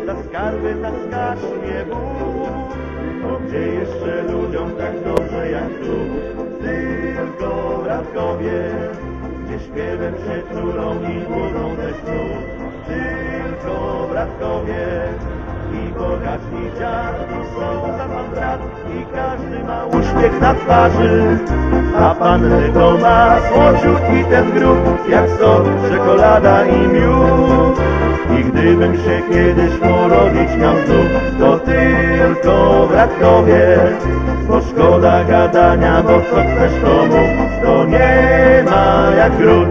za skarby taskasz nie Bóg. Bo gdzie jeszcze ludziom tak dobrze jak tu? Tylko w Radkowie, gdzie śpiewem się czulą i budzą ze snu. Tylko w Radkowie i bogacz i dziad, tu są za pan brat i każdy ma uśmiech na twarzy. A panny to ma słodziutki ten grób, jak sok, czekolada i miód. I gdybym się kiedyś urodzić miał znów, to tylko w Radkowie. Bo szkoda gadania, bo co chcesz to mów, to nie ma jak gród.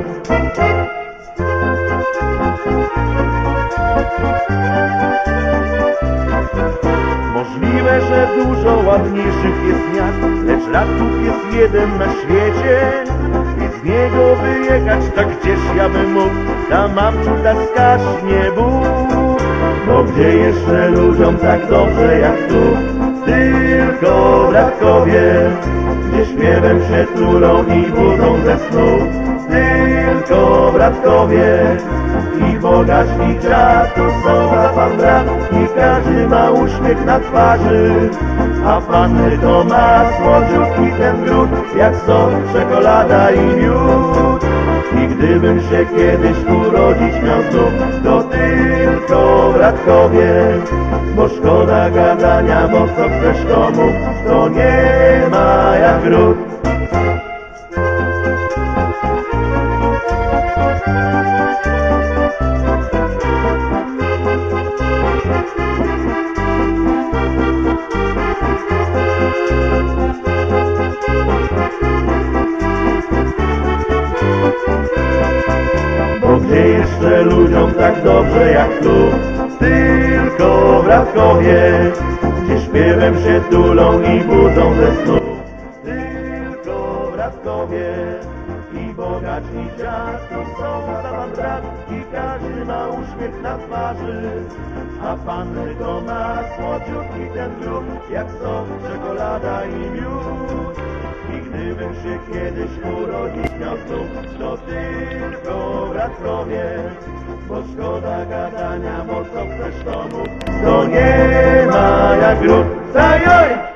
Możliwe, że dużo ładniejszych jest miast, lecz Radków jest jeden na świecie. I z niego wyjechać, tak gdzież ja bym mógł, tam mamciu taskasz nie Bóg. Bo gdzie jeszcze ludziom tak dobrze jak tu? Tylko w Radkowie, gdzie śpiewem się tulą i budzą ze snu. Tylko w Radkowie i bogacz i dziad, tu są za pan brat i każdy ma uśmiech na twarzy. A panny to ma słodziutki ten gród, jak sok, czekolada i miód. I gdybym się kiedyś urodzić miał znów, to tylko w Radkowie. Bo szkoda gadania, bo co chcesz to mów, to nie ma jak gród. Bo gdzie jeszcze ludziom tak dobrze jak tu? Tylko w Radkowie, gdzie śpiewem się tulą i budzą ze snu. Tylko w Radkowie i bogacz i dziad, tu są za pan brat i każdy ma uśmiech na twarzy. A panny to ma słodziutki ten grób, jak sok, czekolada i miód. I gdybym się kiedyś urodzić miał znów, to tylko w Radkowie. Bo szkoda gadania, bo co chcesz to mów, to nie ma jak gród. Zajoj!